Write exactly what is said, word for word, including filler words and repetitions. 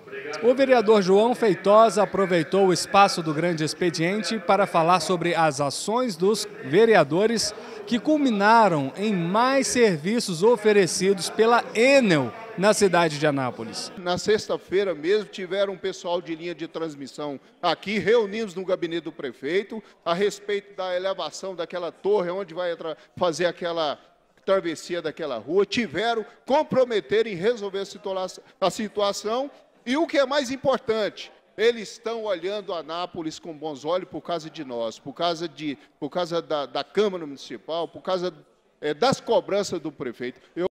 O vereador João Feitosa aproveitou o espaço do grande expediente para falar sobre as ações dos vereadores que culminaram em mais serviços oferecidos pela Enel na cidade de Anápolis. Na sexta-feira mesmo tiveram um pessoal de linha de transmissão aqui, reunimos no gabinete do prefeito a respeito da elevação daquela torre onde vai fazer aquela travessia daquela rua, tiveram comprometer em resolver a situação e o que é mais importante, eles estão olhando Anápolis com bons olhos por causa de nós, por causa, de, por causa da, da Câmara Municipal, por causa é, das cobranças do prefeito. Eu